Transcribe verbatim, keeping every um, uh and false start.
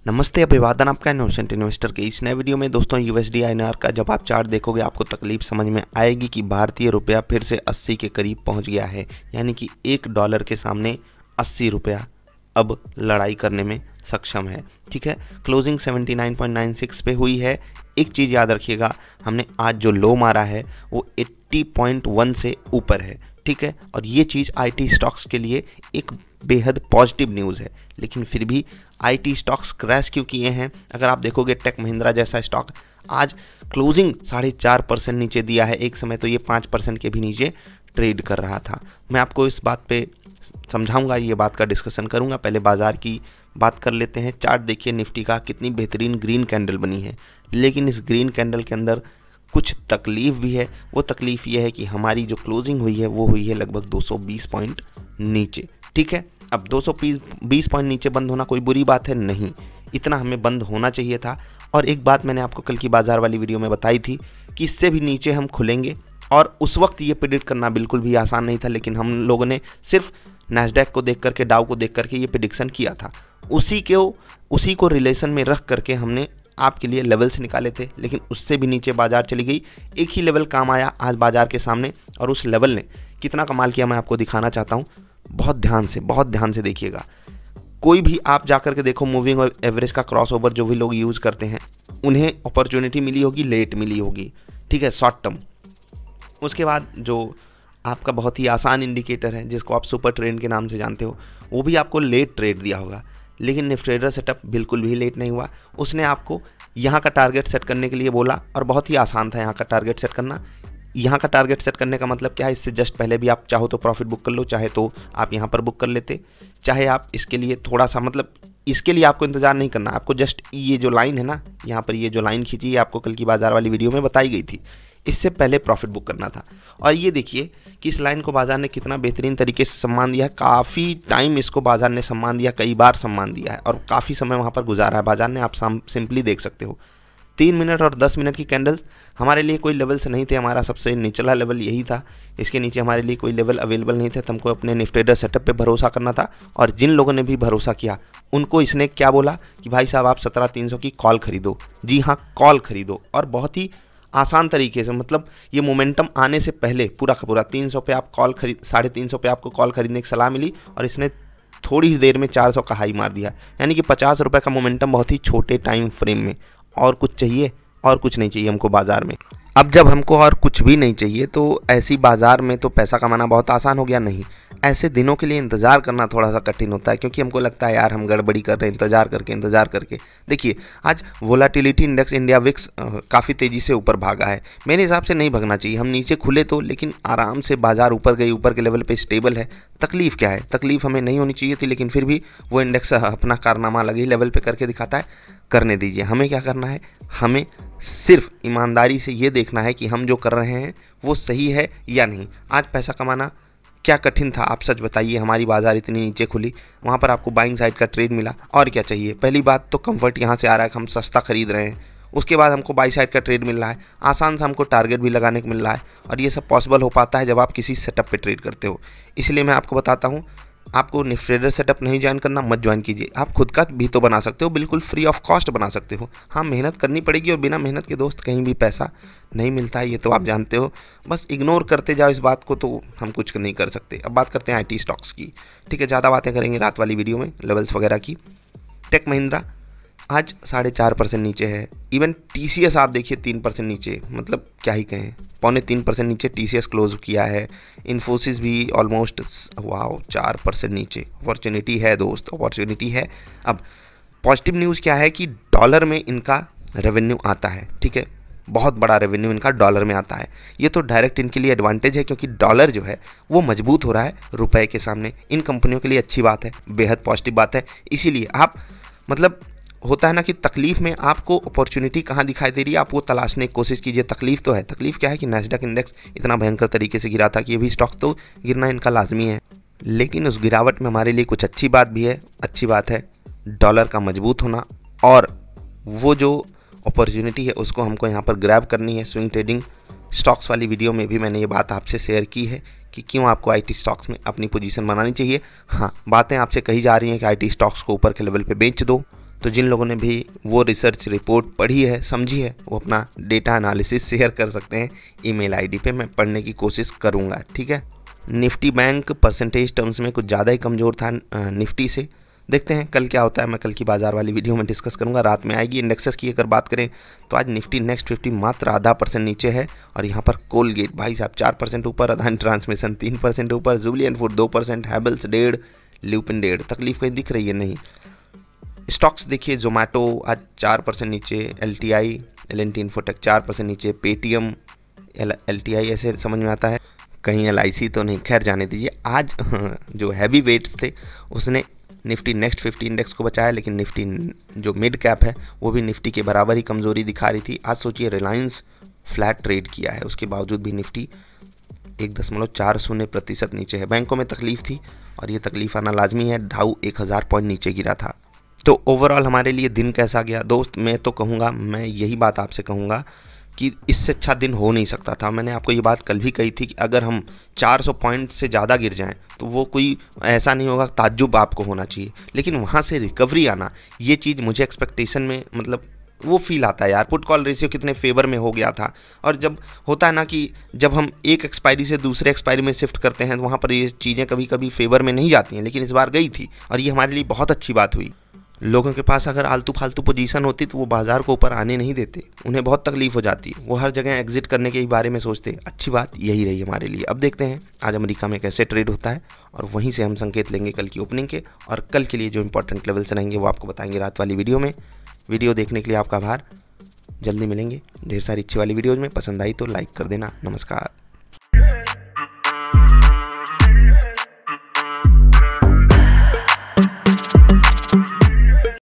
नमस्ते, अभिवादन आपका इनोसेंट इन्वेस्टर के इस नए वीडियो में। दोस्तों, यूएसडी आईएनआर का जब आप चार्ट देखोगे आपको तकलीफ समझ में आएगी कि भारतीय रुपया फिर से अस्सी के करीब पहुंच गया है। यानी कि एक डॉलर के सामने अस्सी रुपया अब लड़ाई करने में सक्षम है। ठीक है, क्लोजिंग उन्यासी पॉइंट नौ छह पे हुई है। एक चीज़ याद रखिएगा, हमने आज जो लो मारा है वो अस्सी पॉइंट एक से ऊपर है। ठीक है, और ये चीज़ आईटी स्टॉक्स के लिए एक बेहद पॉजिटिव न्यूज़ है। लेकिन फिर भी आईटी स्टॉक्स क्रैश क्यों किए हैं? अगर आप देखोगे टेक महिंद्रा जैसा स्टॉक आज क्लोजिंग साढ़े चार परसेंट नीचे दिया है। एक समय तो ये पाँच परसेंट के भी नीचे ट्रेड कर रहा था। मैं आपको इस बात पे समझाऊंगा, ये बात का डिस्कशन करूंगा। पहले बाजार की बात कर लेते हैं। चार्ट देखिए निफ्टी का, कितनी बेहतरीन ग्रीन कैंडल बनी है। लेकिन इस ग्रीन कैंडल के अंदर कुछ तकलीफ भी है। वो तकलीफ ये है कि हमारी जो क्लोजिंग हुई है वो हुई है लगभग दो सौ बीस पॉइंट नीचे। ठीक है, अब दो सौ बीस पॉइंट नीचे बंद होना कोई बुरी बात है नहीं, इतना हमें बंद होना चाहिए था। और एक बात मैंने आपको कल की बाजार वाली वीडियो में बताई थी कि इससे भी नीचे हम खुलेंगे, और उस वक्त ये प्रेडिक्ट करना बिल्कुल भी आसान नहीं था। लेकिन हम लोगों ने सिर्फ नैस्डैक को देख करके, डाउ को देख करके ये प्रेडिक्शन किया था। उसी को उसी को रिलेशन में रख करके हमने आपके लिए लेवल्स निकाले थे। लेकिन उससे भी नीचे बाजार चली गई। एक ही लेवल काम आया आज बाजार के सामने, और उस लेवल ने कितना कमाल किया मैं आपको दिखाना चाहता हूँ। बहुत ध्यान से बहुत ध्यान से देखिएगा। कोई भी आप जाकर के देखो, मूविंग एवरेज का क्रॉस ओवर जो भी लोग यूज़ करते हैं उन्हें अपॉर्चुनिटी मिली होगी, लेट मिली होगी। ठीक है, शॉर्ट टर्म। उसके बाद जो आपका बहुत ही आसान इंडिकेटर है जिसको आप सुपर ट्रेंड के नाम से जानते हो, वो भी आपको लेट ट्रेड दिया होगा। लेकिन निफ्टी ट्रेडर सेटअप बिल्कुल भी लेट नहीं हुआ। उसने आपको यहाँ का टारगेट सेट करने के लिए बोला, और बहुत ही आसान था यहाँ का टारगेट सेट करना। यहाँ का टारगेट सेट करने का मतलब क्या है? इससे जस्ट पहले भी आप चाहो तो प्रॉफिट बुक कर लो, चाहे तो आप यहाँ पर बुक कर लेते, चाहे आप इसके लिए थोड़ा सा, मतलब इसके लिए आपको इंतज़ार नहीं करना। आपको जस्ट ये जो लाइन है ना, यहाँ पर ये जो लाइन खींची है, आपको कल की बाजार वाली वीडियो में बताई गई थी, इससे पहले प्रॉफिट बुक करना था। और ये देखिए कि इस लाइन को बाजार ने कितना बेहतरीन तरीके से सम्मान दिया है। काफ़ी टाइम इसको बाजार ने सम्मान दिया, कई बार सम्मान दिया है, और काफ़ी समय वहाँ पर गुजारा है बाजार ने। आप सिंपली देख सकते हो तीन मिनट और दस मिनट की कैंडल्स हमारे लिए कोई लेवल्स नहीं थे। हमारा सबसे निचला लेवल यही था, इसके नीचे हमारे लिए कोई लेवल अवेलेबल नहीं थे। तो हमको अपने निफ्टी ट्रेडर सेटअप पे भरोसा करना था। और जिन लोगों ने भी भरोसा किया उनको इसने क्या बोला कि भाई साहब आप सत्रह तीन सौ की कॉल खरीदो। जी हाँ, कॉल खरीदो, और बहुत ही आसान तरीके से, मतलब ये मोमेंटम आने से पहले पूरा का पूरा तीन सौ पे आप कॉल खरीद साढ़े तीन सौ पे आपको कॉल खरीदने की सलाह मिली, और इसने थोड़ी ही देर में चार सौ का हाई मार दिया। यानी कि पचास रुपये का मोमेंटम बहुत ही छोटे टाइम फ्रेम में। और कुछ चाहिए? और कुछ नहीं चाहिए हमको बाजार में। अब जब हमको और कुछ भी नहीं चाहिए तो ऐसी बाजार में तो पैसा कमाना बहुत आसान हो गया? नहीं, ऐसे दिनों के लिए इंतज़ार करना थोड़ा सा कठिन होता है, क्योंकि हमको लगता है यार हम गड़बड़ी कर रहे हैं इंतज़ार करके इंतज़ार करके। देखिए आज वोलाटिलिटी इंडेक्स इंडिया विक्स काफ़ी तेज़ी से ऊपर भागा है। मेरे हिसाब से नहीं भागना चाहिए। हम नीचे खुले तो, लेकिन आराम से बाजार ऊपर गई, ऊपर के लेवल पे स्टेबल है। तकलीफ़ क्या है? तकलीफ़ हमें नहीं होनी चाहिए थी, लेकिन फिर भी वो इंडेक्स अपना कारनामा अलग ही लेवल पे करके दिखाता है। करने दीजिए। हमें क्या करना है? हमें सिर्फ ईमानदारी से ये देखना है कि हम जो कर रहे हैं वो सही है या नहीं। आज पैसा कमाना क्या कठिन था? आप सच बताइए। हमारी बाजार इतनी नीचे खुली, वहाँ पर आपको बाइंग साइड का ट्रेड मिला, और क्या चाहिए? पहली बात तो कंफर्ट यहाँ से आ रहा है कि हम सस्ता खरीद रहे हैं। उसके बाद हमको बाई साइड का ट्रेड मिल रहा है, आसान से हमको टारगेट भी लगाने को मिल रहा है। और ये सब पॉसिबल हो पाता है जब आप किसी सेटअप पे ट्रेड करते हो। इसलिए मैं आपको बताता हूँ, आपको निफ्टी ट्रेडर सेटअप नहीं ज्वाइन करना, मत ज्वाइन कीजिए। आप खुद का भी तो बना सकते हो, बिल्कुल फ्री ऑफ कॉस्ट बना सकते हो। हाँ, मेहनत करनी पड़ेगी, और बिना मेहनत के दोस्त कहीं भी पैसा नहीं मिलता है, ये तो आप जानते हो। बस इग्नोर करते जाओ इस बात को, तो हम कुछ नहीं कर सकते। अब बात करते हैं आईटी स्टॉक्स की। ठीक है, ज़्यादा बातें करेंगे रात वाली वीडियो में लेवल्स वगैरह की। टेक महिंद्रा आज साढ़े चार परसेंट नीचे है। इवन टीसीएस आप देखिए तीन परसेंट नीचे, मतलब क्या ही कहें, पौने तीन परसेंट नीचे टीसीएस क्लोज किया है। इन्फोसिस भी ऑलमोस्ट वाओ चार परसेंट नीचे। अपॉर्चुनिटी है दोस्त, अपॉर्चुनिटी है। अब पॉजिटिव न्यूज़ क्या है कि डॉलर में इनका रेवेन्यू आता है। ठीक है, बहुत बड़ा रेवेन्यू इनका डॉलर में आता है। ये तो डायरेक्ट इनके लिए एडवांटेज है, क्योंकि डॉलर जो है वो मजबूत हो रहा है रुपए के सामने। इन कंपनियों के लिए अच्छी बात है, बेहद पॉजिटिव बात है। इसीलिए आप, मतलब होता है ना कि तकलीफ में आपको अपॉर्चुनिटी कहाँ दिखाई दे रही है, आप वो तलाशने की कोशिश कीजिए। तकलीफ तो है, तकलीफ क्या है कि नैस्डैक इंडेक्स इतना भयंकर तरीके से गिरा था कि ये भी स्टॉक तो गिरना इनका लाजमी है। लेकिन उस गिरावट में हमारे लिए कुछ अच्छी बात भी है। अच्छी बात है डॉलर का मजबूत होना, और वो जो अपॉर्चुनिटी है उसको हमको यहाँ पर ग्रैब करनी है। स्विंग ट्रेडिंग स्टॉक्स वाली वीडियो में भी मैंने ये बात आपसे शेयर की है कि क्यों आपको आईटी स्टॉक्स में अपनी पोजीशन बनानी चाहिए। हाँ, बातें आपसे कही जा रही हैं कि आईटी स्टॉक्स को ऊपर के लेवल पे बेच दो, तो जिन लोगों ने भी वो रिसर्च रिपोर्ट पढ़ी है, समझी है, वो अपना डेटा एनालिसिस शेयर कर सकते हैं ईमेल आईडी पे। मैं पढ़ने की कोशिश करूँगा, ठीक है। निफ्टी बैंक परसेंटेज टर्म्स में कुछ ज़्यादा ही कमज़ोर था निफ्टी से। देखते हैं कल क्या होता है, मैं कल की बाजार वाली वीडियो में डिस्कस करूंगा, रात में आएगी। इंडेक्सेस की अगर बात करें तो आज निफ्टी नेक्स्ट फिफ्टी मात्र आधा परसेंट नीचे है, और यहाँ पर कोलगेट भाई साहब चार परसेंट ऊपर, अदानी ट्रांसमिशन तीन परसेंट ऊपर, जुबिलियंट फूड दो परसेंट, हैवेल्स डेढ़, ल्यूपिन डेढ़। तकलीफ कहीं दिख रही है नहीं। स्टॉक्स देखिए, जोमेटो आज चार परसेंट नीचे, L T I L N T Infotech चार परसेंट नीचे, पेटीएम एल टी आई ऐसे समझ में आता है, कहीं एल आई सी तो नहीं, खैर जाने दीजिए। आज जो हैवी वेट्स थे उसने निफ्टी नेक्स्ट फिफ्टी इंडेक्स को बचाया, लेकिन निफ्टी जो मिड कैप है वो भी निफ्टी के बराबर ही कमज़ोरी दिखा रही थी। आज सोचिए रिलायंस फ्लैट ट्रेड किया है, उसके बावजूद भी निफ्टी एक दशमलव चार शून्य प्रतिशत नीचे है। बैंकों में तकलीफ थी और ये तकलीफ आना लाजमी है। डाउ एक हज़ार पॉइंट नीचे गिरा था। तो ओवरऑल हमारे लिए दिन कैसा गया दोस्त, मैं तो कहूँगा, मैं यही बात आपसे कहूँगा कि इससे अच्छा दिन हो नहीं सकता था। मैंने आपको ये बात कल भी कही थी कि अगर हम चार सौ पॉइंट से ज़्यादा गिर जाएं तो वो कोई ऐसा नहीं होगा, ताज्जुब आपको होना चाहिए, लेकिन वहाँ से रिकवरी आना, ये चीज़ मुझे एक्सपेक्टेशन में मतलब वो फील आता है यार। पुट कॉल रेशियो कितने फेवर में हो गया था, और जब होता है ना कि जब हम एक एक्सपायरी से दूसरे एक्सपायरी में शिफ्ट करते हैं तो वहाँ पर ये चीज़ें कभी कभी फेवर में नहीं जाती हैं, लेकिन इस बार गई थी और ये हमारे लिए बहुत अच्छी बात हुई। लोगों के पास अगर आलतू फालतू पोजीशन होती तो वो बाजार को ऊपर आने नहीं देते, उन्हें बहुत तकलीफ हो जाती, वो हर जगह एग्जिट करने के बारे में सोचते। अच्छी बात यही रही हमारे लिए। अब देखते हैं आज अमेरिका में कैसे ट्रेड होता है, और वहीं से हम संकेत लेंगे कल की ओपनिंग के, और कल के लिए जो इंपॉर्टेंट लेवल्स रहेंगे वो आपको बताएंगे रात वाली वीडियो में। वीडियो देखने के लिए आपका आभार। जल्दी मिलेंगे ढेर सारी अच्छी वाली वीडियोज़ में। पसंद आई तो लाइक कर देना। नमस्कार।